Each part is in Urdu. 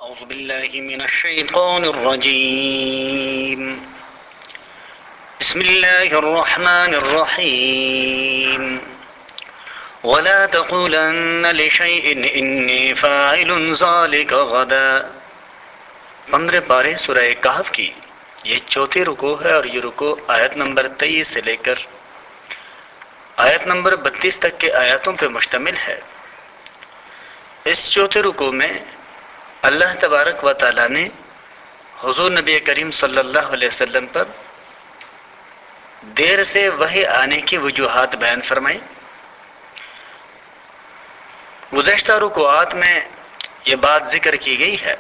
أعوذ بالله من الشيطان الرجيم بسم الله الرحمن الرحيم ولا تقولن لشيء إني فاعل ذلك غدا 15 پارے سورہ کہف کی یہ چوتھی رکوع ہے اور یہ رکوع آیت نمبر 23 سے لے کر آیت نمبر 32 تک کے آیاتوں پر مشتمل ہے۔ اس چوتھے رکوع میں اللہ تبارک و تعالی نے حضور نبی کریم صلی اللہ علیہ وسلم پر دیر سے وحی آنے کی وجوہات بیان فرمائی۔ گزشتہ رکوعات میں یہ بات ذکر کی گئی ہے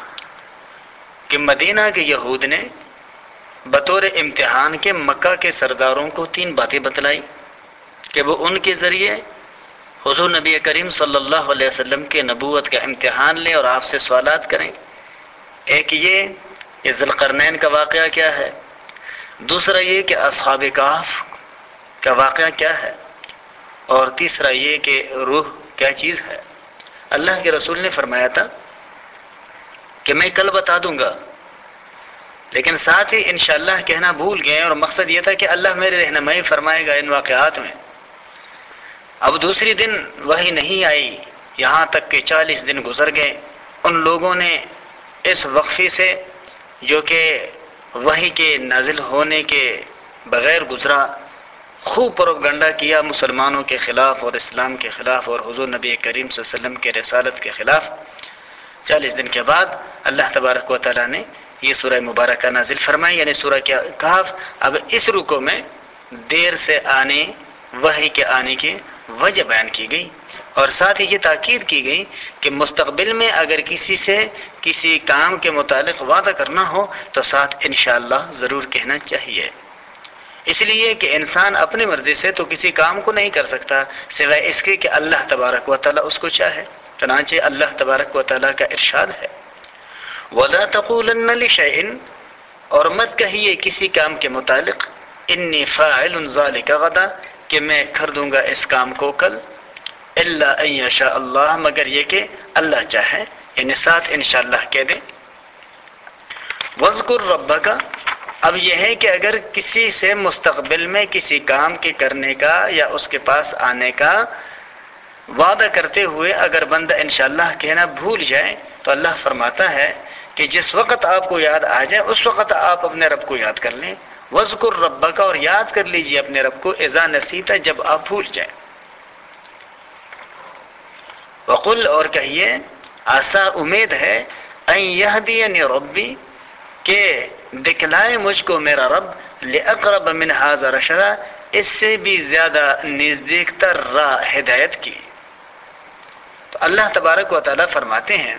کہ مدینہ کے یہود نے بطور امتحان کے مکہ کے سرداروں کو 3 باتیں بتلائی کہ وہ ان کے ذریعے حضور نبی کریم صلی اللہ علیہ وسلم کے نبوت کا امتحان لیں اور آپ سے سوالات کریں۔ ایک یہ ذی القرنین کا واقعہ کیا ہے، دوسرا یہ کہ اصحاب کہف کا واقعہ کیا ہے، اور تیسرا یہ کہ روح کیا چیز ہے۔ اللہ کے رسول نے فرمایا تھا کہ میں کل بتا دوں گا، لیکن ساتھ ہی انشاءاللہ کہنا بھول گئے، اور مقصد یہ تھا کہ اللہ میرے رہنمائی فرمائے گا ان واقعات میں۔ اب دوسری دن وحی نہیں آئی، یہاں تک کہ 40 دن گزر گئے۔ ان لوگوں نے اس وقفے سے جو کہ وحی کے نازل ہونے کے بغیر گزرا، خوب پروپگنڈا کیا مسلمانوں کے خلاف اور اسلام کے خلاف اور حضور نبی کریم صلی اللہ علیہ وسلم کے رسالت کے خلاف۔ 40 دن کے بعد اللہ تبارک و تعالی نے یہ سورہ مبارکہ نازل فرمائی، یعنی سورہ کہف۔ اب اس رکوع میں دیر سے آنے، وحی کے آنے کی وجہ بیان کی گئی، اور ساتھ ہی یہ تاکید کی گئی کہ مستقبل میں اگر کسی سے کسی کام کے متعلق وعدہ کرنا ہو تو ساتھ انشاءاللہ ضرور کہنا چاہیے، اس لیے کہ انسان اپنی مرضی سے تو کسی کام کو نہیں کر سکتا سوائے اس کے کہ اللہ تبارک و تعالی اس کو چاہے۔ چنانچہ اللہ تبارک و تعالی کا ارشاد ہے وَلَا تَقُولَنَّ لِشَيْءٍ، اور مت کہیے کسی کام کے متعلق انی فاعل ذَلِكَ غدا، کہ میں کر دوں گا اس کام کو کل، الا ان یشاء اللہ، مگر یہ کہ اللہ چاہے، یعنی ساتھ انشاءاللہ کہہ دیں۔ وَاذْكُرْ رَبَّكَ، اب یہ ہے کہ اگر کسی سے مستقبل میں کسی کام کے کرنے کا یا اس کے پاس آنے کا وعدہ کرتے ہوئے اگر بندہ انشاءاللہ کہنا بھول جائے تو اللہ فرماتا ہے کہ جس وقت آپ کو یاد آ جائے اس وقت آپ اپنے رب کو یاد کر لیں۔ وَاذْكُرْ رَبَّكَ، اور یاد کر لیجئے اپنے رب کو، اذا نسیت، جب آپ بھول جائیں۔ وَقُلْ، اور کہیے عسیٰ، امید ہے، ان یہدینی ربی، کہ دکھلائے مجھ کو میرا رب، لأقرب من ھذا رشدا، اس سے بھی زیادہ نزدیک تر راہ ہدایت کی۔ تو اللہ تبارک و تعالی فرماتے ہیں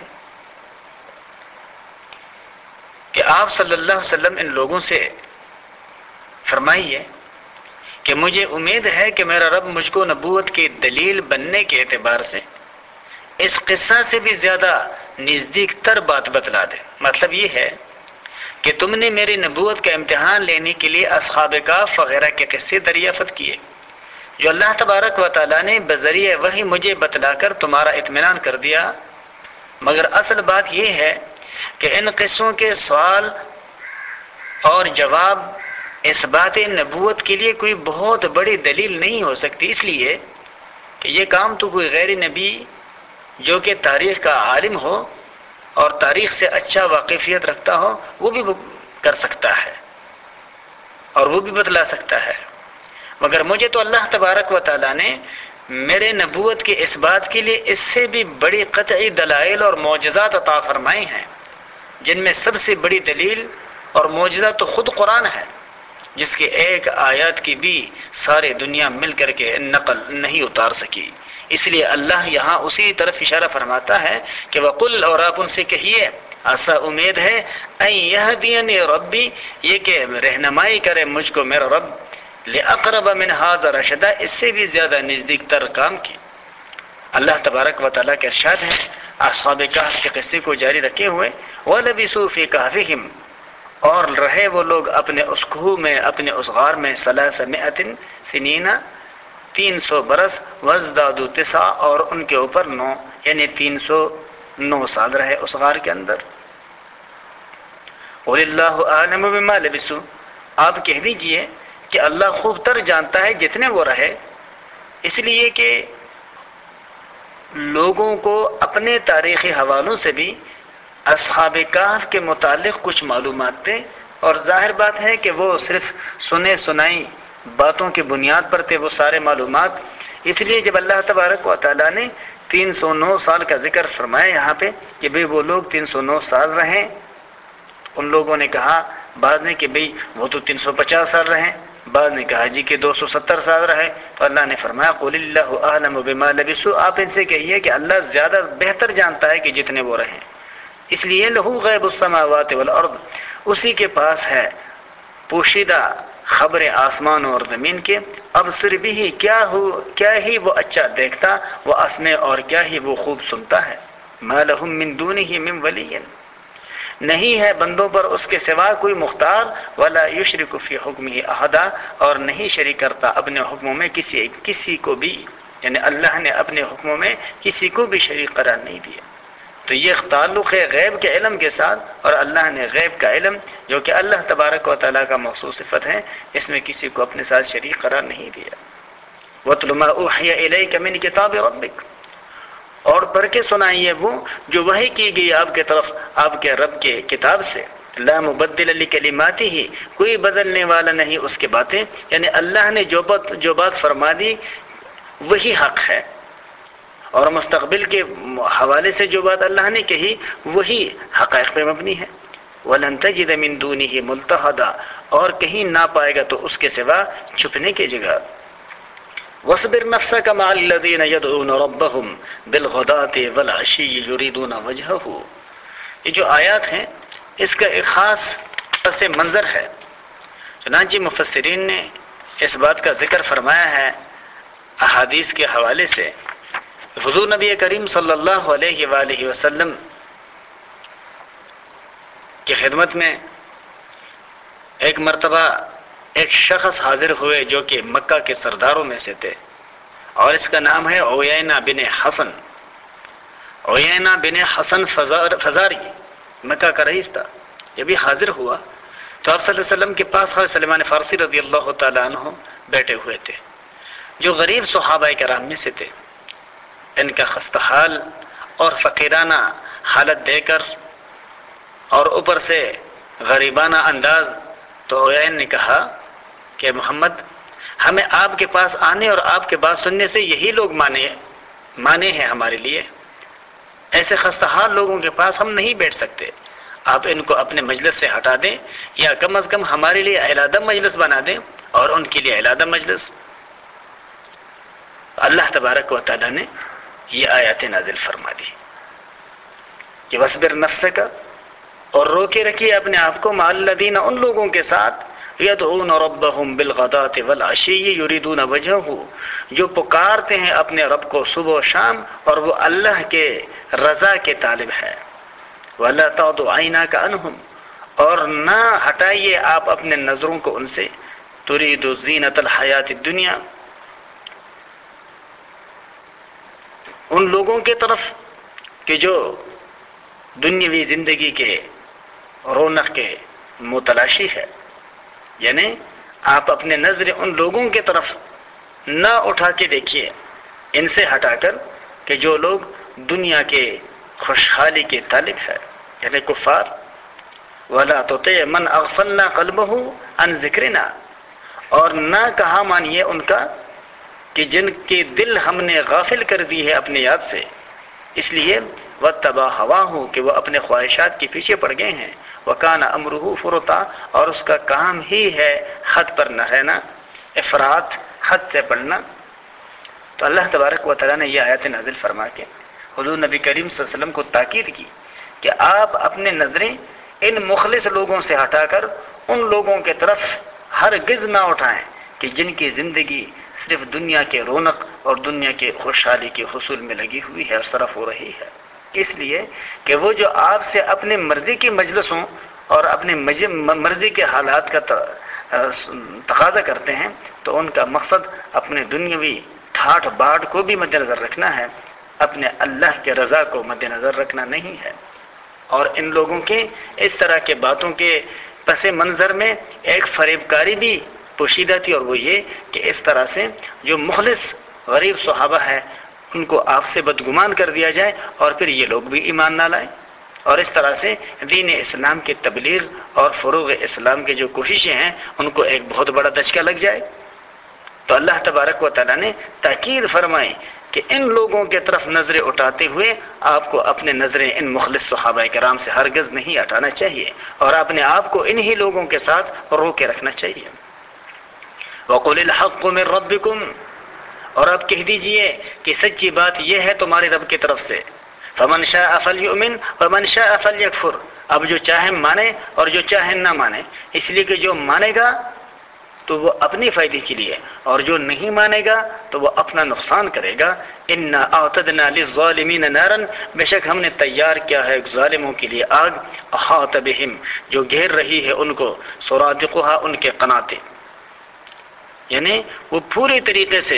کہ آپ صلی اللہ علیہ وسلم ان لوگوں سے فرمائیے کہ مجھے امید ہے کہ میرا رب مجھ کو نبوت کی دلیل بننے کے اعتبار سے اس قصہ سے بھی زیادہ نزدیک تر بات بتلا دے۔ مطلب یہ ہے کہ تم نے میری نبوت کا امتحان لینے کے لیے اصحاب کہف وغیرہ کے قصے دریافت کیے، جو اللہ تبارک و تعالیٰ نے بذریعہ وحی مجھے بتلا کر تمہارا اطمینان کر دیا، مگر اصل بات یہ ہے کہ ان قصوں کے سوال اور جواب اس بات نبوت کے لیے کوئی بہت بڑی دلیل نہیں ہو سکتی، اس لیے کہ یہ کام تو کوئی غیر نبی جو کہ تاریخ کا عالم ہو اور تاریخ سے اچھا واقفیت رکھتا ہو وہ بھی کر سکتا ہے اور وہ بھی بتلا سکتا ہے، مگر مجھے تو اللہ تبارک و تعالیٰ نے میرے نبوت کے اس بات کے لیے اس سے بھی بڑی قطعی دلائل اور معجزات عطا فرمائے ہیں، جن میں سب سے بڑی دلیل اور معجزہ تو خود قرآن ہے، جس کے ایک آیات کی بھی سارے دنیا مل کر کے نقل نہیں اتار سکی۔ اس لیے اللہ یہاں اسی طرف اشارہ فرماتا ہے کہ وَقُلْ، اور آپ ان سے کہیے عسیٰ، امید ہے، ان یہدینی ربی، یہ کہ رہنمائی کرے مجھ کو میرا رب، لأقرب من ھذا رشدا، اس سے بھی زیادہ نزدیک تر کام کی۔ اللہ تبارک و تعالیٰ کا ارشاد ہے اصحاب کہف کے قصے کو جاری رکھے ہوئے، وَلَبِثُوا فِی کَہْفِہِمْ، اور رہے وہ لوگ اپنے اس کوہ میں، اپنے اس غار میں، 300 سنین، 300 برس، وَازْدَادُوا 9، اور ان کے اوپر 9، یعنی 9 سال رہے اس غار کے اندر۔ قُلِ اللَّهُ أَعْلَمُ بِمَا لَبِثُوا، آپ کہہ دیجئے کہ اللہ خوب تر جانتا ہے جتنے وہ رہے، اس لیے کہ لوگوں کو اپنے تاریخی حوالوں سے بھی اصحاب کہف کے متعلق کچھ معلومات تھے، اور ظاہر بات ہے کہ وہ صرف سنے سنائی باتوں کی بنیاد پر تھے وہ سارے معلومات۔ اس لیے جب اللہ تبارک و تعالیٰ نے 309 سال کا ذکر فرمایا یہاں پہ کہ بھئی وہ لوگ 309 سال رہیں، ان لوگوں نے کہا بعض نے کہ بھئی وہ تو 350 سال رہیں، بعض نے کہا جی کہ 270 سال رہے، تو اللہ نے فرمایا قُلِ اللَّهُ أَعْلَمُ بِمَا لَبِثُوا، آپ ان سے کہیے کہ اللہ زیادہ بہتر جانتا ہے کہ جتنے وہ رہیں، اس لیے لَهُ غَيْبُ السَّمَاوَاتِ وَالْأَرْضِ، اسی کے پاس ہے پوشیدہ خبر آسمان اور زمین کے، ابصر بھی کیا ہی وہ اچھا دیکھتا، وہ اسمع اور کیا ہی وہ خوب سنتا ہے، مَا لَهُم مِّن دُونِهِ مِّن وَلِيٍّ، نہیں ہے بندوں پر اس کے سوا کوئی مختار، وَلَا يُشْرِكُ فِي حُكْمِهِ أَحَدًا، اور نہیں شریک کرتا اپنے حکموں میں کسی کو بھی، یعنی اللہ نے اپنے حکموں میں کسی کو بھی شریک قرار نہیں دیا۔ تو یہ تعلق ہے غیب کے علم کے ساتھ، اور اللہ نے غیب کا علم جو کہ اللہ تبارک و تعالیٰ کا مخصوص صفت ہے، اس میں کسی کو اپنے ساتھ شریک قرار نہیں دیا۔ وَاتْلُ مَا أُوحِيَ إِلَيْكَ مِنْ كِتَابِ رَبِّكَ، اور پڑھ کے سنائیے وہ جو وحی کی گئی آپ کے طرف آپ کے رب کے کتاب سے، لا مبدل لکلماتہ، کوئی بدلنے والا نہیں اس کے باتیں، یعنی اللہ نے جو بات فرما دی وہی حق ہے، اور مستقبل کے حوالے سے جو بات اللہ نے کہی وہی حقائق پہ مبنی ہے۔ وَلَن تَجِدَ مِن دُونِهِ مُلْتَحَدًا، اور کہیں نہ پائے گا تو اس کے سوا چھپنے کی جگہ۔ وَاصْبِرْ نَفْسَكَ مَعَ الَّذِينَ يَدْعُونَ رَبَّهُمْ بِالْغَدَاةِ وَالْعَشِيِّ يُرِيدُونَ وَجْهَهُ، یہ جو آیات ہیں اس کا ایک خاص پس منظر ہے۔ چنانچہ مفسرین نے اس بات کا ذکر فرمایا ہے احادیث کے حوالے سے، حضور نبی کریم صلی اللہ علیہ وآلہ وسلم کی خدمت میں ایک مرتبہ ایک شخص حاضر ہوئے جو کہ مکہ کے سرداروں میں سے تھے، اور اس کا نام ہے عیینہ بن حسن۔ عیینہ بن حسن فزاری مکہ کا رئیس تھا، یہ بھی حاضر ہوا تو آپ صلی اللہ علیہ وسلم کے پاس حضرت سلمان فارسی رضی اللہ تعالیٰ عنہ بیٹھے ہوئے تھے، جو غریب صحابہ کرام میں سے تھے۔ ان کا خستہ حال اور فقیرانہ حالت دے کر اور اوپر سے غریبانہ انداز، تو عیین نے کہا کہ محمد، ہمیں آپ کے پاس آنے اور آپ کے بات سننے سے یہی لوگ مانے ہیں ہمارے لیے، ایسے خستہ حال لوگوں کے پاس ہم نہیں بیٹھ سکتے، آپ ان کو اپنے مجلس سے ہٹا دیں، یا کم از کم ہمارے لیے علیحدہ مجلس بنا دیں اور ان کے لیے علیحدہ مجلس۔ اللہ تبارک و تعالیٰ نے یہ آیات نازل فرما دی کہ وَاصْبِرْ نَفْسَكَ، اور روکے رکھیے اپنے آپ کو، مع الذین، ان لوگوں کے ساتھ، یدعون ربهم بالغداۃ والعشی یریدون وجہہ، جو پکارتے ہیں اپنے رب کو صبح و شام اور وہ اللہ کے رضا کے طالب ہے۔ ولا تعد عیناک عنہم، اور نہ ہٹائیے آپ اپنے نظروں کو ان سے، ترید زینت الحیات الدنیا، ان لوگوں کے طرف کہ جو دنیاوی زندگی کے رونق کے متلاشی ہے، یعنی آپ اپنے نظر ان لوگوں کے طرف نہ اٹھا کے دیکھیے، ان سے ہٹا کر کہ جو لوگ دنیا کے خوشحالی کے طالب ہے، یعنی کفار۔ وَلَا تُطِعْ مَنْ أَغْفَلْنَا قَلْبَهُ عَنْ ذِكْرِنَا، اور نہ کہا مانیے ان کا کہ جن کے دل ہم نے غافل کر دی ہے اپنے یاد سے، اس لیے وَاتَّبَعَ هَوَاهُ، کہ وہ اپنے خواہشات کے پیچھے پڑ گئے ہیں، وَكَانَ أَمْرُهُ فُرُطًا، اور اس کا کام ہی ہے حد پر نہ رہنا، افراط، حد سے بڑھنا۔ تو اللہ تبارک و تعالیٰ نے یہ آیات نازل فرما کے حضور نبی کریم صلی اللہ علیہ وسلم کو تاکید کی کہ آپ اپنے نظریں ان مخلص لوگوں سے ہٹا کر ان لوگوں کے طرف ہرگز نہ اٹھائیں کہ جن کی زندگی صرف دنیا کے رونق اور دنیا کے خوشحالی کے حصول میں لگی ہوئی ہے اور صرف ہو رہی ہے، اس لیے کہ وہ جو آپ سے اپنے مرضی کی مجلسوں اور اپنے مرضی کے حالات کا تقاضا کرتے ہیں، تو ان کا مقصد اپنے دنیاوی ٹھاٹ باٹ کو بھی مد نظر رکھنا ہے، اپنے اللہ کے رضا کو مد نظر رکھنا نہیں ہے۔ اور ان لوگوں کے اس طرح کے باتوں کے پس منظر میں ایک فریب کاری بھی پوشیدہ تھی، اور وہ یہ کہ اس طرح سے جو مخلص غریب صحابہ ہے ان کو آپ سے بدگمان کر دیا جائے اور پھر یہ لوگ بھی ایمان نہ لائیں، اور اس طرح سے دین اسلام کی تبلیغ اور فروغ اسلام کی جو کوششیں ہیں ان کو ایک بہت بڑا دھچکا لگ جائے۔ تو اللہ تبارک و تعالیٰ نے تاکید فرمائی کہ ان لوگوں کے طرف نظریں اٹھاتے ہوئے آپ کو اپنے نظریں ان مخلص صحابہ کرام سے ہرگز نہیں ہٹانا چاہیے، اور اپنے آپ کو انہی لوگوں کے ساتھ رو کے رکھنا چاہیے۔ وَقُلِ الْحَقُّ مِن رَبِّكُمْ، اور آپ کہہ دیجئے کہ سچی بات یہ ہے تمہارے رب کی طرف سے۔ فَمَن شَاءَ فَلْيُؤْمِنْ وَمَن شَاءَ فَلْيَكْفُرْ، اب جو چاہے مانے اور جو چاہے نہ مانے، اس لیے کہ جو مانے گا تو وہ اپنی فائدے کے لیے، اور جو نہیں مانے گا تو وہ اپنا نقصان کرے گا۔ اِنَّا أَعْتَدْنَا لِلظَّالِمِينَ نَارًا، بے شک ہم نے تیار کیا ہے ظالموں کے لیے آگ، أَحَاطَ بِهِمْ، جو گھیر رہی ہے ان کو، سرادقها، ان کے قناتے، یعنی وہ پوری طریقے سے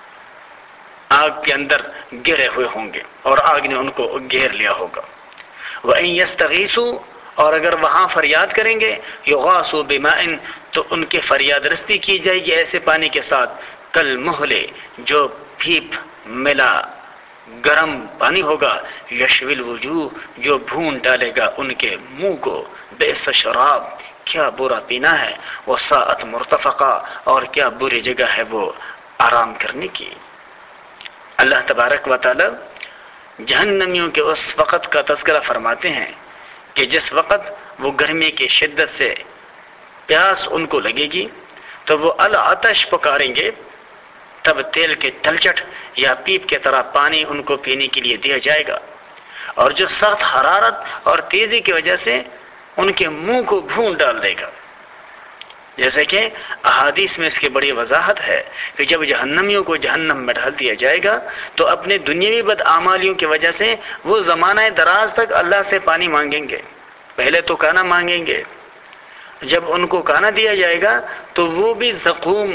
آگ کے اندر گرے ہوئے ہوں گے اور آگ نے ان کو گھیر لیا ہوگا۔ وَإِن يَسْتَغِيثُوا، اور اگر وہاں فریاد کریں گے، یغاثوا بماء، تو ان کے فریاد رستی کی جائے گی ایسے پانی کے ساتھ، کالمہل، جو پھیپ ملا گرم پانی ہوگا، یشوی الوجوہ، جو بھون ڈالے گا ان کے منہ کو، بئس شراب، کیا برا پینا ہے، وساءت مرتفقہ، اور کیا بری جگہ ہے وہ آرام کرنے کی۔ اللہ تبارک و تعالی جہنمیوں کے اس وقت کا تذکرہ فرماتے ہیں کہ جس وقت وہ گرمی کی شدت سے پیاس ان کو لگے گی تو وہ العطش پکاریں گے، تب تیل کے تلچٹ یا پیپ کی طرح پانی ان کو پینے کے لیے دیا جائے گا، اور جو سخت حرارت اور تیزی کی وجہ سے ان کے منہ کو بھون ڈال دے گا۔ جیسے کہ احادیث میں اس کی بڑی وضاحت ہے کہ جب جہنمیوں کو جہنم میں ڈال دیا جائے گا تو اپنے دنیاوی بدعمالیوں کی وجہ سے وہ زمانہ دراز تک اللہ سے پانی مانگیں گے، پہلے تو کھانا مانگیں گے، جب ان کو کھانا دیا جائے گا تو وہ بھی زقوم،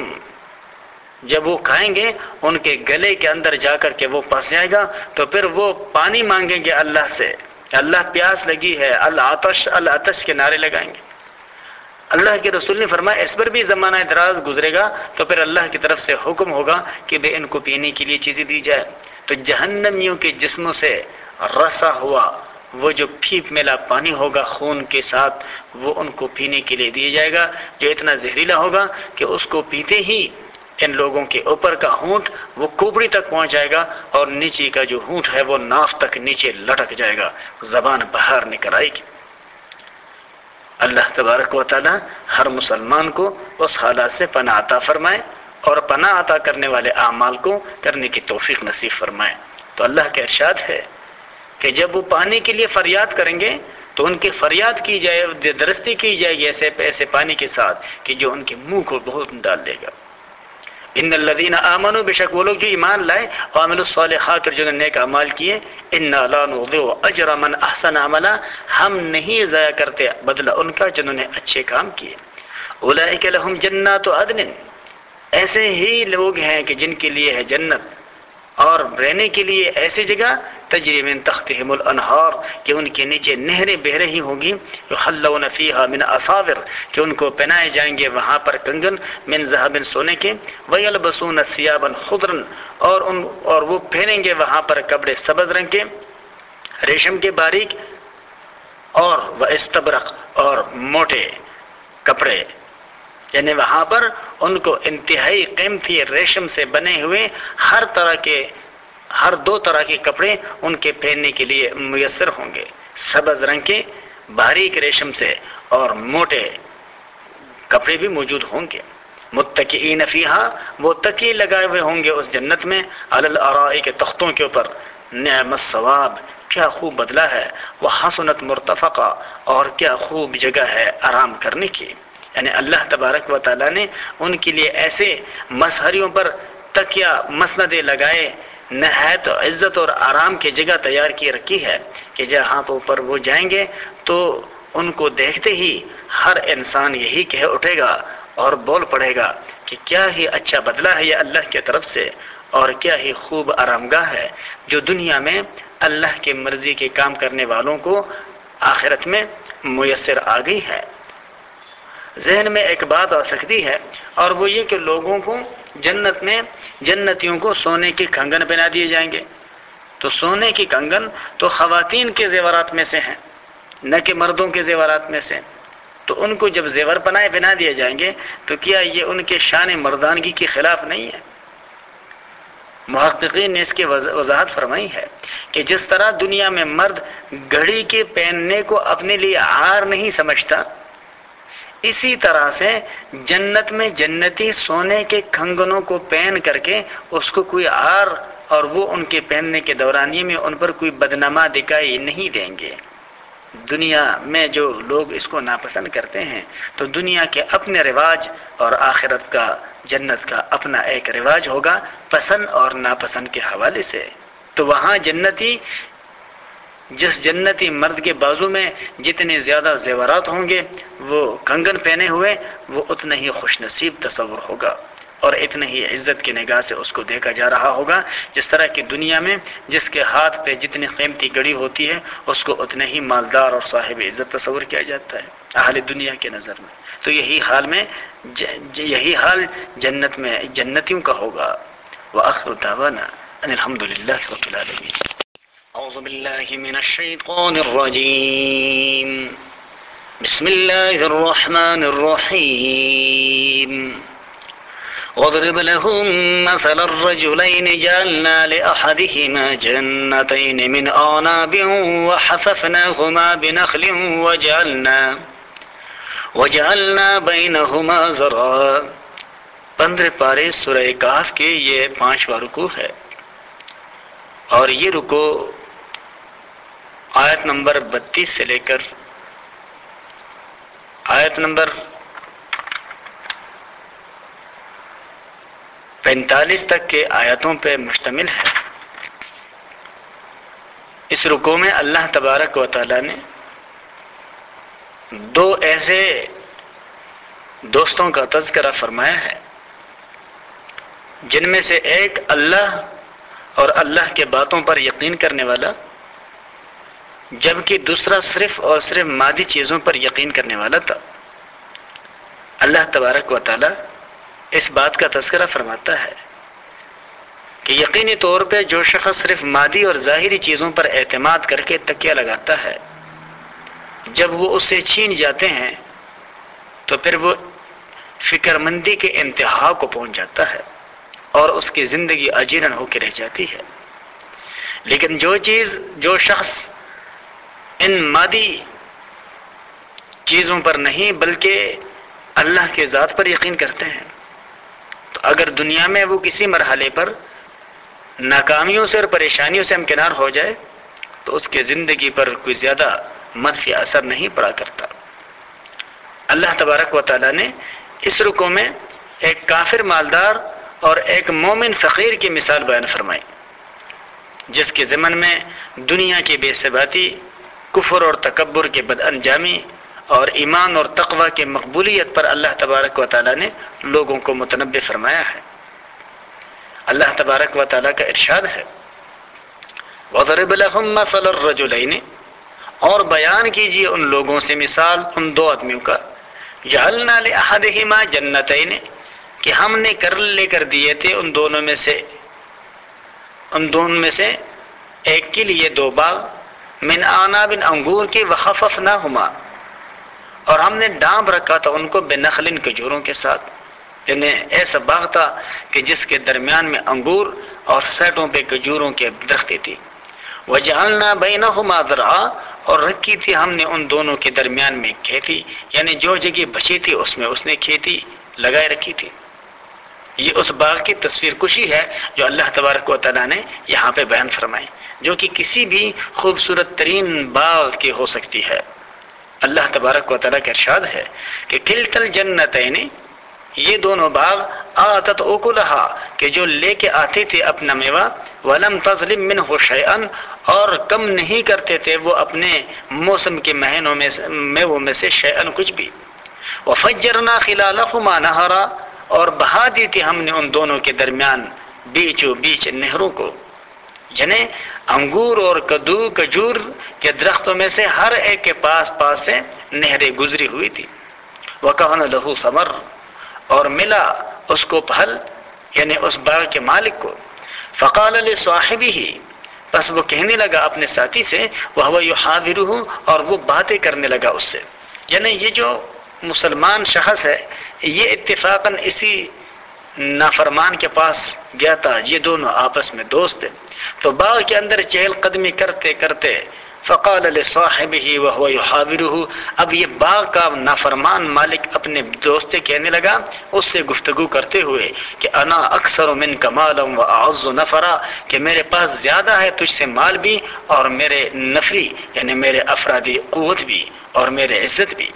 جب وہ کھائیں گے ان کے گلے کے اندر جا کر کے وہ پھنس جائے گا، تو پھر وہ پانی مانگیں گے اللہ سے، اللہ پیاس لگی ہے، العطش العطش کے نعرے لگائیں گے۔ اللہ کے رسول نے فرمایا اس پر بھی زمانہ دراز گزرے گا تو پھر اللہ کی طرف سے حکم ہوگا کہ بے ان کو پینے کے لیے چیزیں دی جائے۔ تو جہنمیوں کے جسموں سے رسا ہوا وہ جو پھیپ ملا پانی ہوگا خون کے ساتھ، وہ ان کو پینے کے لیے دیا جائے گا، جو اتنا زہریلا ہوگا کہ اس کو پیتے ہی ان لوگوں کے اوپر کا ہونٹ وہ کوبڑی تک پہنچ جائے گا، اور نیچے کا جو ہونٹ ہے وہ ناف تک نیچے لٹک جائے گا، زبان باہر نکل آئے گی۔ اللہ تبارک و تعالی ہر مسلمان کو اس حالات سے پناہ عطا فرمائے، اور پناہ عطا کرنے والے اعمال کو کرنے کی توفیق نصیب فرمائے۔ تو اللہ کا ارشاد ہے کہ جب وہ پانی کے لیے فریاد کریں گے تو ان کی فریاد کی جائے، درستی کی جائے گی ایسے پانی کے ساتھ کہ جو ان کے منہ کو بہت ڈال دے گا۔ ان الذین آمنوا، بے شک وہ لوگ جو ایمان لائے، وعملوا الصالحات، اور جنہوں نے نیک اعمال کیے، انا لا نضيع اجر من احسن عملا، ہم نہیں ضائع کرتے بدلہ ان کا جنہوں نے اچھے کام کیے۔ اولئک لهم جنات عدن، ایسے ہی لوگ ہیں کہ جن کے لیے ہے جنت اور رہنے کے لیے ایسی جگہ، تجری من تحتہم الانہار، کہ ان کے نیچے نہریں بہ رہی ہوں گی، یحلون فیہا من اساور، کہ ان کو پہنائے جائیں گے وہاں پر کنگن، من ذہب، سونے کے، ویلبسون ثیابا خضرا، اور وہ پہنیں گے وہاں پر کپڑے سبز رنگ کے، ریشم کے باریک، اور واستبرق، اور موٹے کپڑے، یعنی وہاں پر ان کو انتہائی قیمتی ریشم سے بنے ہوئے ہر دو طرح کے کپڑے ان کے پہننے کے لیے میسر ہوں گے، سبز رنگ کے باریک ریشم سے اور موٹے کپڑے بھی موجود ہوں گے۔ متکئین فیہا، وہ تکیے لگائے ہوئے ہوں گے اس جنت میں، علی الارائک، تختوں کے اوپر، نعم الثواب، کیا خوب بدلہ ہے، وحسنت مرتفقہ، اور کیا خوب جگہ ہے آرام کرنے کی۔ یعنی اللہ تبارک و تعالیٰ نے ان کے لیے ایسے مسہریوں پر تکیہ مسندیں لگائے، نہایت عزت اور آرام کی جگہ تیار کی رکھی ہے کہ جہاں پر وہ جائیں گے تو ان کو دیکھتے ہی ہر انسان یہی کہہ اٹھے گا اور بول پڑے گا کہ کیا ہی اچھا بدلہ ہے یہ اللہ کی طرف سے، اور کیا ہی خوب آرامگاہ ہے جو دنیا میں اللہ کی مرضی کے کام کرنے والوں کو آخرت میں میسر آ گئی ہے۔ ذہن میں ایک بات آ سکتی ہے، اور وہ یہ کہ لوگوں کو جنت میں جنتیوں کو سونے کے کنگن پہنا دیے جائیں گے۔ تو سونے کی کنگن تو خواتین کے زیورات میں سے ہیں، نہ کہ مردوں کے زیورات میں سے۔ تو ان کو جب زیور پہنا دیے جائیں گے تو کیا یہ ان کے شان مردانگی کے خلاف نہیں ہے؟ محققین نے اس کی وضاحت فرمائی ہے کہ جس طرح دنیا میں مرد گھڑی کے پہننے کو اپنے لیے عار نہیں سمجھتا، اسی طرح سے جنت میں جنتی سونے کے کنگنوں کو پہن کر کے اس کو کوئی عار اور وہ ان کے پہننے کے دورانیے میں ان پر کوئی بدنما دکھائی نہیں دیں گے۔ دنیا میں جو لوگ اس کو ناپسند کرتے ہیں تو دنیا کے اپنے رواج اور آخرت کا جنت کا اپنا ایک رواج ہوگا پسند اور ناپسند کے حوالے سے۔ تو وہاں جنتی، جس جنتی مرد کے بازو میں جتنے زیادہ زیورات ہوں گے، وہ کنگن پہنے ہوئے، وہ اتنا ہی خوش نصیب تصور ہوگا اور اتنا ہی عزت کی نگاہ سے اس کو دیکھا جا رہا ہوگا، جس طرح کی دنیا میں جس کے ہاتھ پہ جتنی قیمتی گھڑی ہوتی ہے اس کو اتنا ہی مالدار اور صاحب عزت تصور کیا جاتا ہے اہل دنیا کے نظر میں۔ تو یہی حال جنت میں جنتیوں کا ہوگا۔ وآخر دعوانا ان الحمد للہ رب العالمین۔ اعوذ باللہ من الشیطان الرجیم، بسم اللہ الرحمن الرحیم۔ واضرب لهم مثل الرجلين جعلنا لأحدهما جنتين من أعناب وحففناهما بنخل وجعلنا بينهما زرعا۔ 15 پارے سورہ کہف کے یہ 5واں رکوع ہے، اور یہ رکوع آیت نمبر 32 سے لے کر آیت نمبر 45 تک کے آیاتوں پہ مشتمل ہے۔ اس رکوع میں اللہ تبارک و تعالی نے 2 ایسے دوستوں کا تذکرہ فرمایا ہے جن میں سے ایک اللہ اور اللہ کے باتوں پر یقین کرنے والا، جبکہ دوسرا صرف اور صرف مادی چیزوں پر یقین کرنے والا تھا۔ اللہ تبارک و تعالی اس بات کا تذکرہ فرماتا ہے کہ یقینی طور پہ جو شخص صرف مادی اور ظاہری چیزوں پر اعتماد کر کے تکیہ لگاتا ہے، جب وہ اسے چھین جاتے ہیں تو پھر وہ فکر مندی کے انتہا کو پہنچ جاتا ہے اور اس کی زندگی اجیرن ہو کے رہ جاتی ہے۔ لیکن جو شخص ان مادی چیزوں پر نہیں بلکہ اللہ کے ذات پر یقین کرتے ہیں، تو اگر دنیا میں وہ کسی مرحلے پر ناکامیوں سے اور پریشانیوں سے ہمکنار ہو جائے تو اس کے زندگی پر کوئی زیادہ منفی اثر نہیں پڑا کرتا۔ اللہ تبارک و تعالی نے اس رکوع میں ایک کافر مالدار اور ایک مومن فقیر کی مثال بیان فرمائی، جس کے ضمن میں دنیا کی بے ثباتی، کفر اور تکبر کے بد انجامی اور ایمان اور تقوی کے مقبولیت پر اللہ تبارک و تعالی نے لوگوں کو متنبہ فرمایا ہے۔ اللہ تبارک و تعالی کا ارشاد ہے، وَضَرِبْ لَهُمْ مَثَلَ الرَّجُلَيْنِ، اور بیان کیجئے ان لوگوں سے مثال ان 2 آدمیوں کا، جَعَلْنَا لِأَحَدِهِمَا جَنَّتَيْنِ، کہ ہم نے لے کر دیے تھے ان دونوں میں سے ایک کے لیے 2 باغ، من اعناب، انگور کے، وخففناہما، اور ہم نے ڈانپ رکھا تھا ان کو، بنخل، کھجوروں کے ساتھ، یعنی ایسا باغ تھا کہ جس کے درمیان میں انگور اور سیٹوں پہ کھجوروں کے درختیں تھی۔ وجعلنا بینہما زرعا، اور رکھی تھی ہم نے ان دونوں کے درمیان میں کھیتی، یعنی جو جگہ بچی تھی اس میں اس نے کھیتی لگائے رکھی تھی۔ یہ اس باغ کی تصویر کشی ہے جو اللہ تبارک و تعالیٰ نے یہاں پہ بیان فرمائی، جو کہ کسی بھی خوبصورت ترین باغ کی ہو سکتی ہے۔ اللہ تبارک و تعالیٰ کا ارشاد ہے کہ کلتا الجنتین، یہ دونوں باغ، آتت اکلہا، کہ جو لے کے آتے تھے اپنا میوہ، ولم تظلم منہ شیئا، اور کم نہیں کرتے تھے وہ اپنے موسم کے مہینوں میں میووں میں سے شیئا کچھ بھی، وفجرنا خلالہما نہرا، اور بہا دی تھی ہم نے ان دونوں کے درمیان بیچو بیچ نہروں کو، یعنی انگور اور کدو کھجور کے درختوں میں سے ہر ایک کے پاس سے نہریں گزری ہوئی تھی۔ وَكَانَ لَهُ ثَمَرٌ، اور ملا اس کو پھل، یعنی اس باغ کے مالک کو۔ فَقَالَ لِصَاحِبِهِ، بس وہ کہنے لگا اپنے ساتھی سے، وَهُوَ يُحَاوِرُهُ، اور وہ باتیں کرنے لگا اس سے، یعنی یہ جو مسلمان شخص ہے یہ اتفاقاً اسی نافرمان کے پاس گیا تھا، یہ دونوں آپس میں دوست تھے، تو باغ کے اندر چہل قدمی کرتے کرتے فقال لصاحبه وهو يحاوره، اب یہ باغ کا نافرمان مالک اپنے دوست سے کہنے لگا، اس سے گفتگو کرتے ہوئے کہ انا اکثر منک مالا واعز نفرا، کہ میرے پاس زیادہ ہے تجھ سے مال بھی اور میرے نفری یعنی میرے افرادی قوت بھی اور میرے عزت بھی۔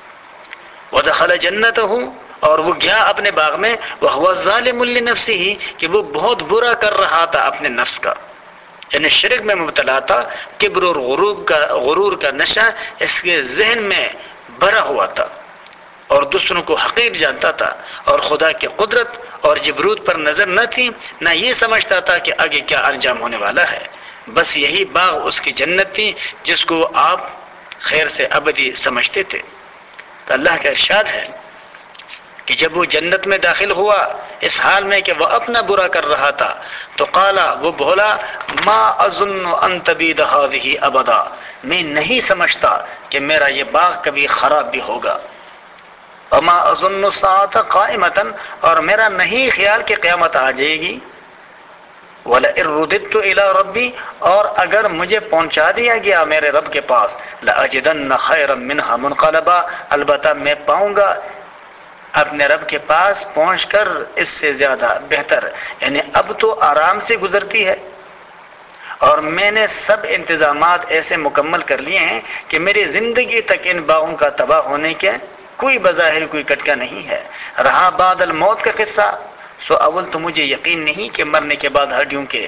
ودخل جنته، اور وہ گیا اپنے باغ میں، وهو ظالم لنفسه، کہ وہ بہت برا کر رہا تھا اپنے نفس کا، یعنی شرک میں مبتلا تھا، کبر اور غرور کا نشہ اس کے ذہن میں بھرا ہوا تھا، اور دوسروں کو حقیر جانتا تھا، اور خدا کی قدرت اور جبروت پر نظر نہ تھی، نہ یہ سمجھتا تھا کہ آگے کیا انجام ہونے والا ہے، بس یہی باغ اس کی جنت تھی جس کو آپ خیر سے ابدی سمجھتے تھے۔ تو اللہ کا ارشاد ہے کہ جب وہ جنت میں داخل ہوا اس حال میں کہ وہ اپنا برا کر رہا تھا، تو قالا، وہ بولا، ما اظن ان تبید هذه ابدا، میں نہیں سمجھتا کہ میرا یہ باغ کبھی خراب بھی ہوگا، وما اظن الساعة قائمة، اور میرا نہیں خیال کہ قیامت آ جائے گی، وَلَئِن رُدِدتُّ إِلَىٰ رَبِّي، اور اگر مجھے پہنچا دیا گیا میرے رب کے پاس، لَأَجِدَنَّ خَيْرًا مِّنْهَا مُنْقَلَبًا، البتہ میں پاؤں گا اپنے رب کے پاس پہنچ کر اس سے زیادہ بہتر، یعنی اب تو آرام سے گزرتی ہے اور میں نے سب انتظامات ایسے مکمل کر لیے ہیں کہ میری زندگی تک ان باغوں کا تباہ ہونے کے کوئی بظاہر کوئی کٹکا نہیں ہے۔ رہا بعد الموت کا قصہ، سو اول تو مجھے یقین نہیں کہ مرنے کے بعد ہڈیوں کے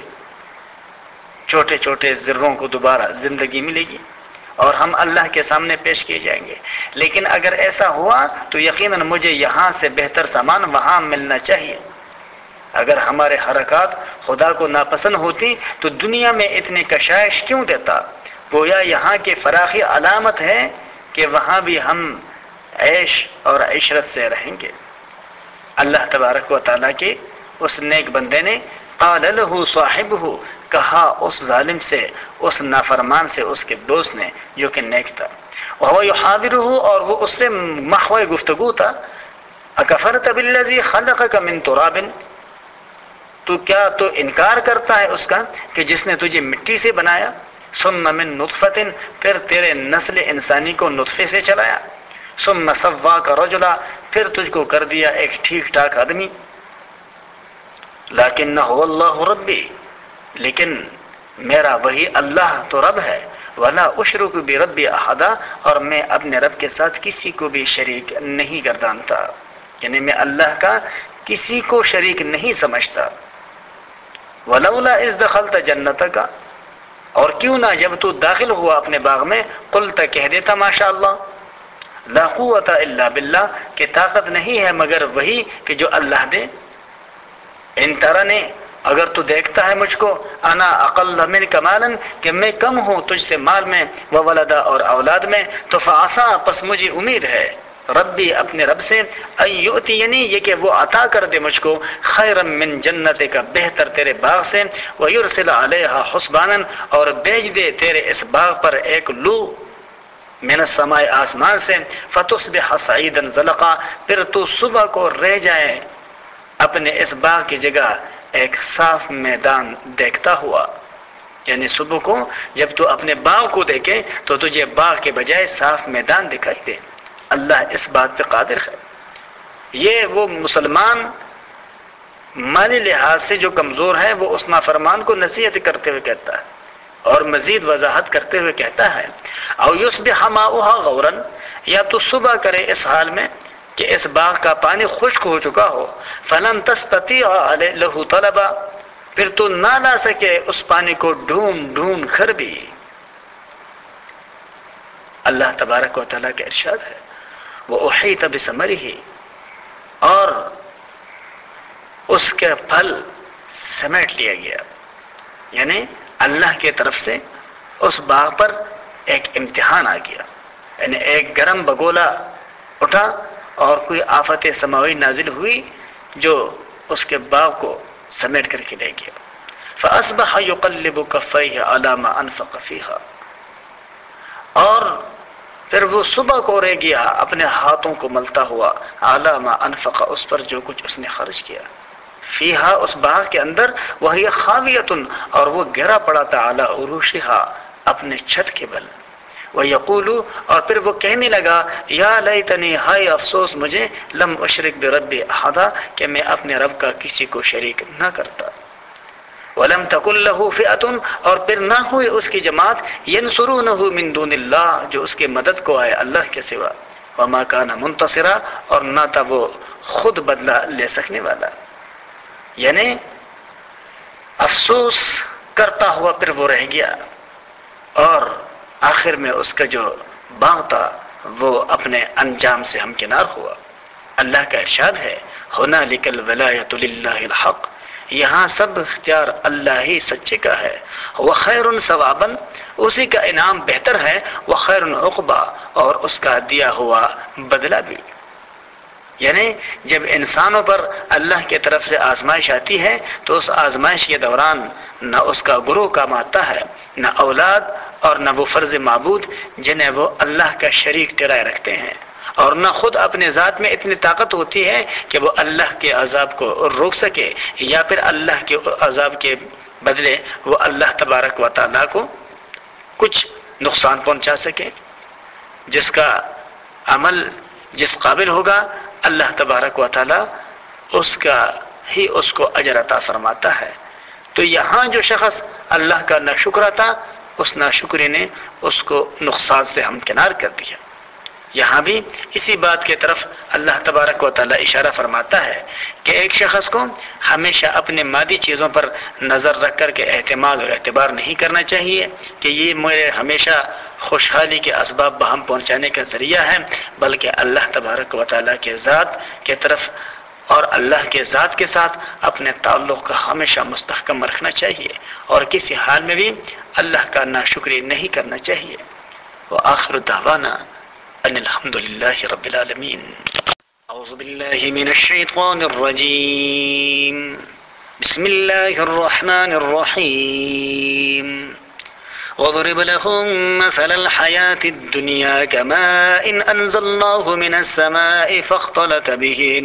چھوٹے چھوٹے ذروں کو دوبارہ زندگی ملے گی اور ہم اللہ کے سامنے پیش کیے جائیں گے، لیکن اگر ایسا ہوا تو یقیناً مجھے یہاں سے بہتر سامان وہاں ملنا چاہیے۔ اگر ہمارے حرکات خدا کو ناپسند ہوتی تو دنیا میں اتنی کشائش کیوں دیتا؟ گویا یہاں کی فراخی علامت ہے کہ وہاں بھی ہم عیش اور عشرت سے رہیں گے۔ اللہ تبارک و تعالیٰ کے اس نیک بندے نے قال له صاحبہ، کہا اس ظالم سے، اس نافرمان سے، اس کے دوست نے جو کہ نیک تھا، وهو يحاورہ، اور وہ اس سے محو گفتگو تھا، اکفرت بالذی خلقک من تراب، تو کیا تو انکار کرتا ہے اس کا کہ جس نے تجھے مٹی سے بنایا، ثم من نطفۃ، پھر تیرے نسل انسانی کو نطفے سے چلایا، ثم سواک رجلا، پھر تجھ کو کر دیا ایک ٹھیک ٹھاک آدمی، لیکن هو اللہ ربی، لیکن میرا وہی اللہ تو رب ہے، ولا اشرک بربی احدا، اور میں اپنے رب کے ساتھ کسی کو بھی شریک نہیں گردانتا، یعنی میں اللہ کا کسی کو شریک نہیں سمجھتا۔ ولولا اذ دخلت جنتک، اور کیوں نہ جب تو داخل ہوا اپنے باغ میں، قلت، کہہ دیتا ماشاء اللہ، لا قوت الا باللہ، کہ طاقت نہیں ہے مگر وہی کہ جو اللہ دے، ان ترنی، اگر تو دیکھتا ہے مجھ کو، انا اقل منک مالا، کہ میں کم ہوں تجھ سے مال میں، وولدا، اور اولاد میں، تو فعسا، پس مجھے امید ہے، ربی، اپنے رب سے، ان یؤتینی، یہ کہ وہ عطا کر دے مجھ کو، خیرا من جنت کا، بہتر تیرے باغ سے، ویرسل علیہا حسبانا، اور بھیج دے تیرے اس باغ پر ایک لو، من السماء، آسمان سے، فتصبح صعیدا زلقا، پھر تو صبح کو رہ جائے اپنے اس باغ کی جگہ ایک صاف میدان دیکھتا ہوا، یعنی صبح کو جب تو اپنے باغ کو دیکھے تو تجھے باغ کے بجائے صاف میدان دکھائی دے۔ اللہ اس بات پہ قادر ہے۔ یہ وہ مسلمان مالی لحاظ سے جو کمزور ہے وہ اس نافرمان کو نصیحت کرتے ہوئے کہتا ہے اور مزید وضاحت کرتے ہوئے کہتا ہے، او یصبح ماؤها غورا، یا تو صبح کرے اس حال میں کہ اس باغ کا پانی خشک ہو چکا ہو، فلن تستطيع له طلبا، پھر تو نہ لا سکے اس پانی کو ڈھونڈ ڈھونڈ کر بھی۔ اللہ تبارک و تعالیٰ کا ارشاد ہے، وَأُحِيطَ بِثَمَرِهِ، اور اس کے پھل سمیٹ لیا گیا، یعنی اللہ کی طرف سے اس باغ پر ایک امتحان آ گیا، یعنی ایک گرم بگولا اٹھا اور کوئی آفت سماوی نازل ہوئی جو اس کے باغ کو سمیٹ کر کے لے گیا۔ فَأَصْبَحَ يُقَلِّبُ كَفَّيْهِ عَلَى مَا أَنفَقَ فِيهَا، اور پھر وہ صبح کو رہ گیا اپنے ہاتھوں کو ملتا ہوا عَلَى مَا أَنفَقَ، اس پر جو کچھ اس نے خرچ کیا، فیہا اس باغ کے اندر، وہی خاویۃ، اور وہ گرا پڑا تھا علی عروشہا اپنے چھت کے بل، ویقول، اور پھر وہ کہنے لگا یا لیتنی، ہائے افسوس مجھے، لم اشرک بربی احدا، کہ میں اپنے رب کا کسی کو شریک نہ کرتا، ولم تکن لہ فئۃ، اور پھر نہ ہوئی اس کی جماعت، ینصرونہ من دون اللہ، جو اس کے مدد کو آئے اللہ کے سوا، وما کان منتصرا، اور نہ تھا وہ خود بدلہ لے سکنے والا، یعنی افسوس کرتا ہوا پھر وہ رہ گیا، اور آخر میں اس کا جو باغ تھا وہ اپنے انجام سے ہمکنار ہوا۔ اللہ کا ارشاد ہے ہنالک الولایۃ للہ الحق، یہاں سب اختیار اللہ ہی سچے کا ہے، وخیر ثوابا، اسی کا انعام بہتر ہے، وخیر عقبا، اور اس کا دیا ہوا بدلہ بھی۔ یعنی جب انسانوں پر اللہ کی طرف سے آزمائش آتی ہے تو اس آزمائش کے دوران نہ اس کا گروہ کام آتا ہے، نہ اولاد، اور نہ وہ فرض معبود جنہیں وہ اللہ کا شریک ٹھہرائے رکھتے ہیں، اور نہ خود اپنے ذات میں اتنی طاقت ہوتی ہے کہ وہ اللہ کے عذاب کو روک سکے، یا پھر اللہ کے عذاب کے بدلے وہ اللہ تبارک و تعالیٰ کو کچھ نقصان پہنچا سکے۔ جس کا عمل جس قابل ہوگا اللہ تبارک و تعالیٰ اس کا ہی اس کو اجر عطا فرماتا ہے۔ تو یہاں جو شخص اللہ کا ناشکرا تھا، اس ناشکری نے اس کو نقصان سے ہمکنار کر دیا۔ یہاں بھی اسی بات کی طرف اللہ تبارک و تعالیٰ اشارہ فرماتا ہے کہ ایک شخص کو ہمیشہ اپنے مادی چیزوں پر نظر رکھ کر کے اعتماد اور اعتبار نہیں کرنا چاہیے کہ یہ میرے ہمیشہ خوشحالی کے اسباب بہم پہنچانے کا ذریعہ ہے، بلکہ اللہ تبارک و تعالیٰ کے ذات کی طرف اور اللہ کے ذات کے ساتھ اپنے تعلق کا ہمیشہ مستحکم رکھنا چاہیے، اور کسی حال میں بھی اللہ کا ناشکری نہیں کرنا چاہیے۔ وآخر دعوانا ان الحمد للہ رب العالمین۔ اعوذ باللہ من الشیطان الرجیم، بسم اللہ الرحمن الرحیم۔ وَاضْرِبْ لَهُم مَّثَلَ الْحَيَاةِ الدُّنْيَا كَمَاءٍ أَنزَلْنَاهُ مِنَ السَّمَاءِ فَاخْتَلَطَ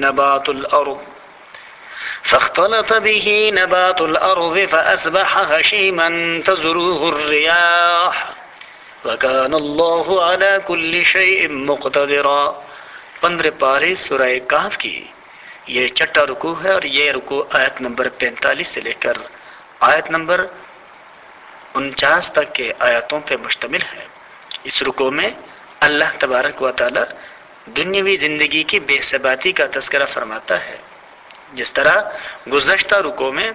بِهِ نَبَاتُ الْأَرْضِ فَأَصْبَحَ هَشِيمًا تَذْرُوهُ الرِّيَاحُ وَكَانَ اللَّهُ عَلَى كُلِّ شَيْءٍ مُقْتَدِرًا۔ 15 پارے سورہ کہف کی یہ چھٹا رکوع ہے، اور یہ رکوع آیت نمبر 45 سے لے کر آیت نمبر 49 تک کے آیاتوں پہ مشتمل ہے۔ اس رکوع میں اللہ تبارک و تعالی دنیاوی زندگی کی بے ثباتی کا تذکرہ فرماتا ہے، جس طرح گزشتہ رکوع میں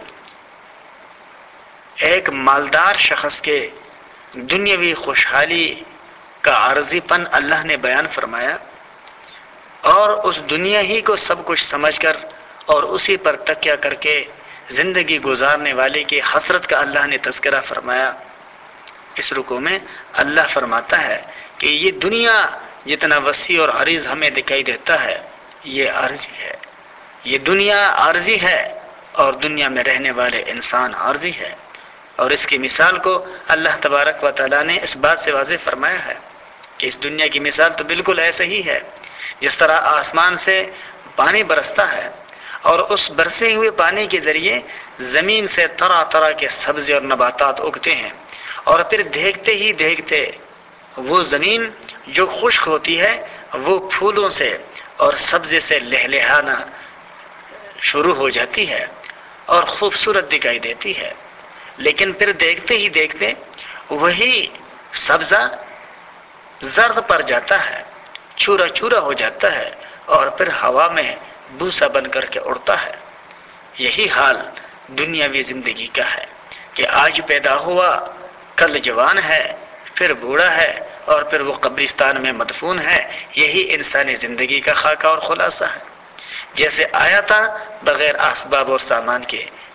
ایک مالدار شخص کے دنیاوی خوشحالی کا عارضی پن اللہ نے بیان فرمایا، اور اس دنیا ہی کو سب کچھ سمجھ کر اور اسی پر تکیہ کر کے زندگی گزارنے والے کی حسرت کا اللہ نے تذکرہ فرمایا۔ اس رکوع میں اللہ فرماتا ہے کہ یہ دنیا جتنا وسیع اور عریض ہمیں دکھائی دیتا ہے، یہ عارضی ہے، یہ دنیا عارضی ہے، اور دنیا میں رہنے والے انسان عارضی ہے۔ اور اس کی مثال کو اللہ تبارک و تعالیٰ نے اس بات سے واضح فرمایا ہے کہ اس دنیا کی مثال تو بالکل ایسے ہی ہے جس طرح آسمان سے پانی برستا ہے، اور اس برسے ہوئے پانی کے ذریعے زمین سے طرح طرح کے سبزے اور نباتات اگتے ہیں، اور پھر دیکھتے ہی دیکھتے وہ زمین جو خشک ہوتی ہے وہ پھولوں سے اور سبزے سے لہلہانا شروع ہو جاتی ہے اور خوبصورت دکھائی دیتی ہے، لیکن پھر دیکھتے ہی دیکھتے وہی سبزہ زرد پڑ جاتا ہے، چورا چورا ہو جاتا ہے، اور پھر ہوا میں بوسا بن کر کے اڑتا ہے۔ یہی حال دنیاوی زندگی کا ہے کہ آج پیدا ہوا، کل جوان ہے، پھر بوڑھا ہے، اور پھر وہ قبرستان میں مدفون ہے۔ یہی انسانی زندگی کا خاکہ اور خلاصہ ہے۔ جیسے آیا تھا بغیر اسباب اور سامان کے،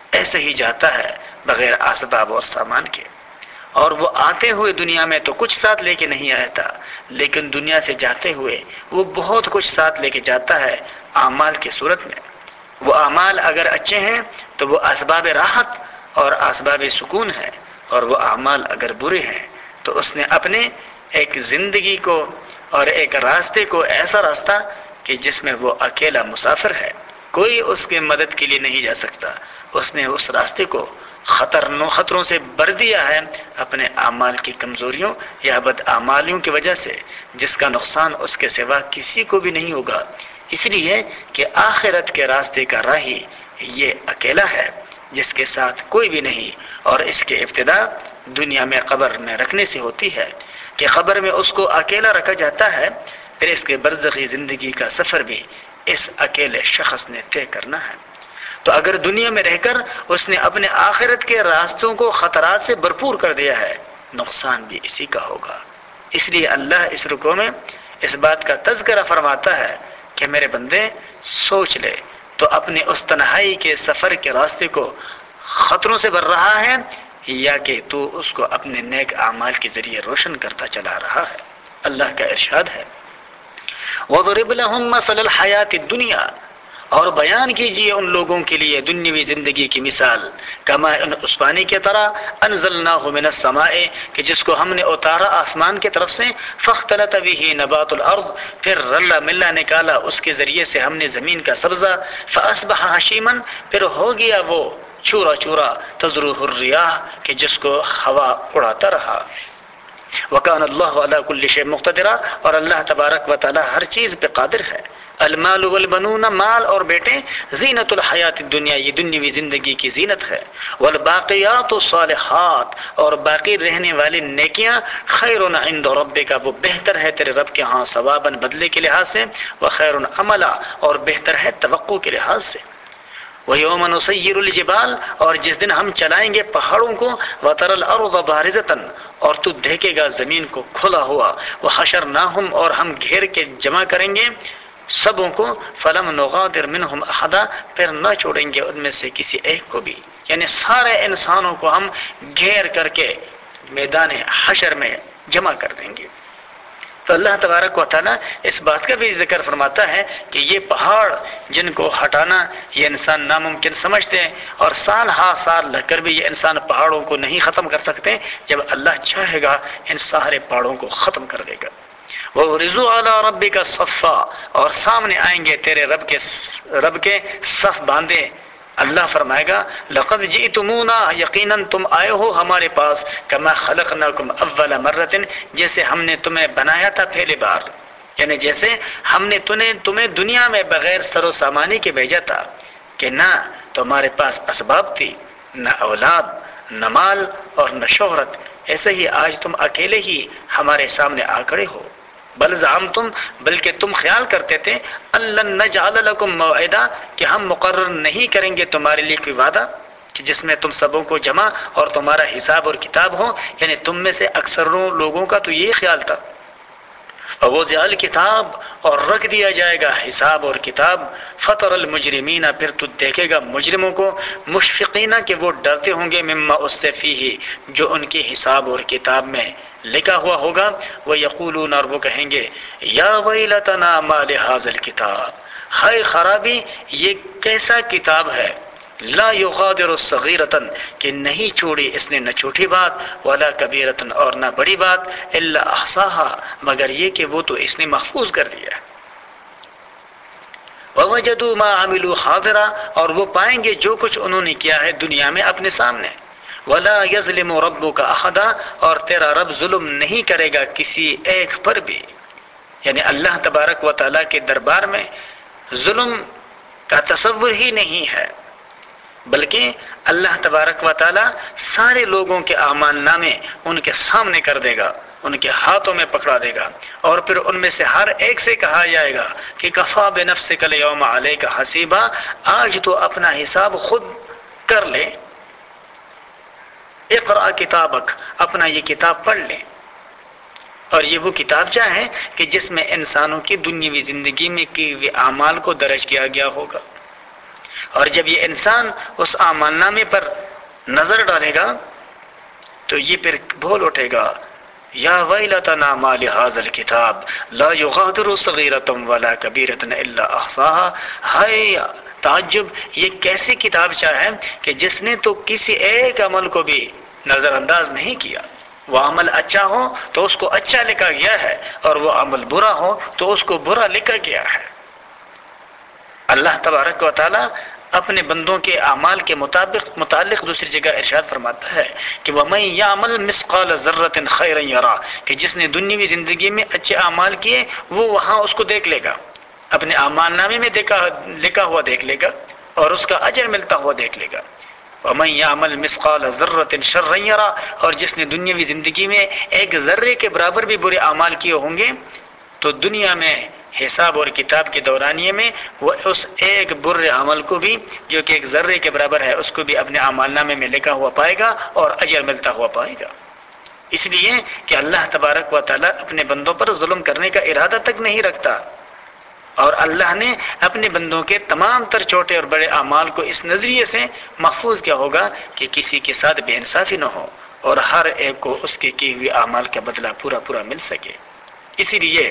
ایسے ہی جاتا ہے بغیر اسباب اور سامان کے، اور وہ آتے ہوئے دنیا میں تو کچھ ساتھ لے کے نہیں آیا تھا، لیکن دنیا سے جاتے ہوئے وہ بہت کچھ ساتھ لے کے جاتا ہے اعمال کی صورت میں۔ وہ اعمال اگر اچھے ہیں تو وہ اسباب راحت اور اسباب سکون ہے، اور وہ اعمال اگر برے ہیں تو اس نے اپنے ایک زندگی کو اور ایک راستے کو، ایسا راستہ کہ جس میں وہ اکیلا مسافر ہے، کوئی اس کے مدد کے لیے نہیں جا سکتا، اس نے اس راستے کو خطروں سے بھر دیا ہے اپنے اعمال کی کمزوریوں یا بد اعمالیوں کی وجہ سے، جس کا نقصان اس کے سوا کسی کو بھی نہیں ہوگا، اس لیے کہ آخرت کے راستے کا راہی یہ اکیلا ہے جس کے ساتھ کوئی بھی نہیں، اور اس کی ابتدا دنیا میں قبر میں رکھنے سے ہوتی ہے کہ قبر میں اس کو اکیلا رکھا جاتا ہے، پھر اس کے برزخی زندگی کا سفر بھی اس اکیلے شخص نے طے کرنا ہے۔ تو اگر دنیا میں رہ کر اس نے اپنے آخرت کے راستوں کو خطرات سے بھرپور کر دیا ہے، نقصان بھی اسی کا ہوگا۔ اس لیے اللہ اس رکوع میں اس بات کا تذکرہ فرماتا ہے کہ میرے بندے سوچ لے، تو اپنے اس تنہائی کے سفر کے راستے کو خطروں سے بھر رہا ہے یا کہ تو اس کو اپنے نیک اعمال کے ذریعے روشن کرتا چلا رہا ہے۔ اللہ کا ارشاد ہے وَضْرِبْ لَهُمْ مَثَلَ الْحَيَاةِ الدُّنْيَا، اور بیان کیجئے ان لوگوں کے لیے دنیاوی زندگی کی مثال، کما اس پانی کی طرح انزلناہ من السماء، کہ جس کو ہم نے اتارا آسمان کی طرف سے، فاختلط به نبات الارض، پھر رلا ملا نکالا اس کے ذریعے سے ہم نے زمین کا سبزہ، فاصبح حشیما، پھر ہو گیا وہ چورا چورا، تذروہ الریاح، کہ جس کو ہوا اڑاتا رہا۔ وکان اللہ علی کل شیء مقتدرا، اور اللہ تبارک و تعالی ہر چیز پہ قادر ہے۔ المال والبنون، مال اور بیٹے، زینت الحیات الدنیا، یہ دنیاوی زندگی کی زینت ہے۔ والباقیات الصالحات، اور باقی رہنے والی نیکیاں، خیر عند ربک، وہ بہتر ہے تیرے رب کے ہاں ثواباً بدلے کے لحاظ سے، وخیر عملا، اور بہتر ہے توقع کے لحاظ سے۔ وَيَوْمَ نُسَيِّرُ الْجِبَالَ، اور جس دن ہم چلائیں گے پہاڑوں کو، وَتَرَى الْأَرْضَ بَارِزَةً، اور تو دیکھے گا زمین کو کھلا ہوا، وَحَشَرْنَاهُمْ، اور ہم گھیر کے جمع کریں گے سبوں کو، فَلَمْ نُغَادِرْ مِنْهُمْ أَحَدًا، پھر نہ چھوڑیں گے ان میں سے کسی ایک کو بھی، یعنی سارے انسانوں کو ہم گھیر کر کے میدان حشر میں جمع کر دیں گے۔ تو اللہ تبارک و تعالیٰ اس بات کا بھی ذکر فرماتا ہے کہ یہ پہاڑ جن کو ہٹانا یہ انسان ناممکن سمجھتے ہیں، اور سال ہا سال لگ کر بھی یہ انسان پہاڑوں کو نہیں ختم کر سکتے، جب اللہ چاہے گا ان سارے پہاڑوں کو ختم کر دے گا۔ وَوْرِزُوا عَلَىٰ رَبِّكَ صَفًّا، اور سامنے آئیں گے تیرے رب کے صف باندھے۔ اللہ فرمائے گا لقد جئتمونا، یقیناً تم آئے ہو ہمارے پاس، کما خلقناکم اول مرۃ، جیسے ہم نے تمہیں بنایا تھا پہلی بار، یعنی جیسے ہم نے تمہیں دنیا میں بغیر سر و سامانی کے بھیجا تھا، کہ نہ تمہارے پاس اسباب تھی، نہ اولاد، نہ مال اور نہ شہرت، ایسے ہی آج تم اکیلے ہی ہمارے سامنے آ کھڑے ہو۔ بل زعمتم، بلکہ تم خیال کرتے تھے، لن نجعل لکم موعدا، کہ ہم مقرر نہیں کریں گے تمہارے لیے کوئی وعدہ جس میں تم سبوں کو جمع اور تمہارا حساب اور کتاب ہو، یعنی تم میں سے اکثروں لوگوں کا تو یہی خیال تھا۔ ووضع الکتاب، اور رکھ دیا جائے گا حساب اور کتاب، فطر المجرمین، پھر تو دیکھے گا مجرموں کو، مشفقین، کہ وہ ڈرتے ہوں گے، مما اس سے فیہ، جو ان کے حساب اور کتاب میں لکھا ہوا ہوگا، ویقولون، اور وہ کہیں گے، یا ویلتنا ما لہذا الکتاب، ہائے خرابی، یہ کیسا کتاب ہے، لا یغادر صغیرۃ، کہ نہیں چھوڑی اس نے نہ چھوٹی بات، ولا کبیرۃ، اور نہ بڑی بات، الا احصاها، مگر یہ کہ وہ تو اس نے محفوظ کر دیا ہے۔ ووجدوا ما عملوا حاضرا، اور وہ پائیں گے جو کچھ انہوں نے کیا ہے دنیا میں اپنے سامنے۔ ولا یظلم ربک احدا، اور تیرا رب ظلم نہیں کرے گا کسی ایک پر بھی، یعنی اللہ تبارک و تعالیٰ کے دربار میں ظلم کا تصور ہی نہیں ہے، بلکہ اللہ تبارک و تعالیٰ سارے لوگوں کے اعمال نامے ان کے سامنے کر دے گا، ان کے ہاتھوں میں پکڑا دے گا، اور پھر ان میں سے ہر ایک سے کہا جائے گا کہ کفا بنفسک الیوم علیک حسیبا، آج تو اپنا حساب خود کر لے، اقرأ کتابک، اپنا یہ کتاب پڑھ لیں۔ اور یہ وہ کتابچہ ہے کہ جس میں انسانوں کی دنیاوی زندگی میں کی ہوئے اعمال کو درج کیا گیا ہوگا۔ اور جب یہ انسان اس اعمال نامے پر نظر ڈالے گا تو یہ پھر بول اٹھے گا یا ویلتنا ما لهذا الكتاب لا یغادر صغیرۃ ولا کبیرۃ الا احصاها، ہائے تعجب، یہ کیسی کتابچہ ہے کہ جس نے تو کسی ایک عمل کو بھی نظر انداز نہیں کیا۔ وہ عمل اچھا ہو تو اس کو اچھا لکھا گیا ہے، اور وہ عمل برا ہو تو اس کو برا لکھا گیا ہے۔ اللہ تبارک و تعالی اپنے بندوں کے اعمال کے متعلق دوسری جگہ ارشاد فرماتا ہے کہ وَمَن يَعْمَلْ مِثْقَالَ ذَرَّةٍ خَيْرًا يَرَهُ، کہ جس نے دنیاوی زندگی میں اچھے اعمال کیے وہ وہاں اس کو دیکھ لے گا، اپنے اعمال نامے میں لکھا ہوا دیکھ لے گا اور اس کا اجر ملتا ہوا دیکھ لے گا۔ وَمَن يَعْمَلْ مِثْقَالَ ذَرَّةٍ شَرًّا يَرَهُ، اور جس نے دنیاوی زندگی میں ایک ذرے کے برابر بھی برے اعمال کیے ہوں گے تو دنیا میں حساب اور کتاب کے دورانیے میں وہ اس ایک برے عمل کو بھی جو کہ ایک ذرے کے برابر ہے اس کو بھی اپنے اعمال نامے میں لکھا ہوا پائے گا اور اجر ملتا ہوا پائے گا۔ اس لیے کہ اللہ تبارک و تعالیٰ اپنے بندوں پر ظلم کرنے کا ارادہ تک نہیں رکھتا، اور اللہ نے اپنے بندوں کے تمام تر چھوٹے اور بڑے اعمال کو اس نظریے سے محفوظ کیا ہوگا کہ کسی کے ساتھ بے انصافی نہ ہو اور ہر ایک کو اس کے کیے ہوئے اعمال کا بدلہ پورا پورا مل سکے۔ اسی لیے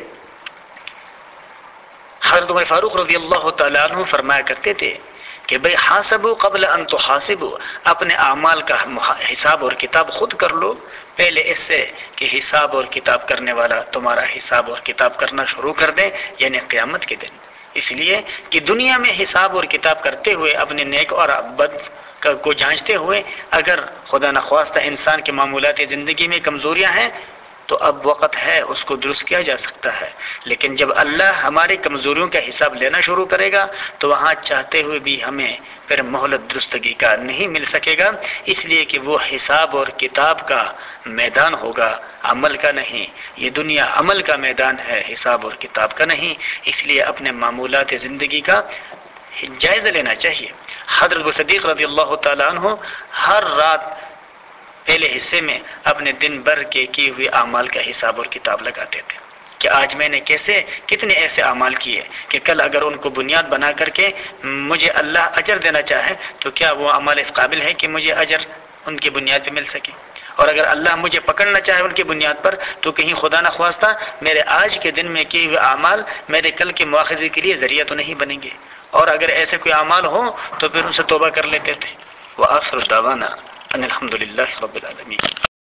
حضرت عمر فاروق رضی اللہ تعالیٰ عنہ فرمایا کرتے تھے کہ بھئی حاسبوا قبل ان تحاسبوا، اپنے اعمال کا حساب اور کتاب خود کر لو پہلے اس سے کہ حساب اور کتاب کرنے والا تمہارا حساب اور کتاب کرنا شروع کر دے، یعنی قیامت کے دن۔ اس لیے کہ دنیا میں حساب اور کتاب کرتے ہوئے اپنے نیک اور بد کو جانچتے ہوئے اگر خدا نخواستہ انسان کے معمولات زندگی میں کمزوریاں ہیں تو اب وقت ہے اس کو درست کیا جا سکتا ہے، لیکن جب اللہ ہماری کمزوریوں کا حساب لینا شروع کرے گا تو وہاں چاہتے ہوئے بھی ہمیں پھر مہلت درستگی کا نہیں مل سکے گا، اس لیے کہ وہ حساب اور کتاب کا میدان ہوگا، عمل کا نہیں۔ یہ دنیا عمل کا میدان ہے، حساب اور کتاب کا نہیں۔ اس لیے اپنے معمولات زندگی کا جائزہ لینا چاہیے۔ حضرت صدیق رضی اللہ تعالیٰ عنہ ہر رات پہلے حصے میں اپنے دن بھر کے کیے ہوئے اعمال کا حساب اور کتاب لگاتے تھے کہ آج میں نے کتنے ایسے اعمال کیے کہ کل اگر ان کو بنیاد بنا کر کے مجھے اللہ اجر دینا چاہے تو کیا وہ اعمال اس قابل ہے کہ مجھے اجر ان کی بنیاد پہ مل سکے، اور اگر اللہ مجھے پکڑنا چاہے ان کی بنیاد پر تو کہیں خدا نخواستہ میرے آج کے دن میں کیے ہوئے اعمال میرے کل کے مواخذے کے لیے ذریعہ تو نہیں بنیں گے، اور اگر ایسے کوئی اعمال ہوں تو پھر ان سے توبہ کر لیتے تھے۔ وآخر دعوانا ان الحمد للہ رب العالمین۔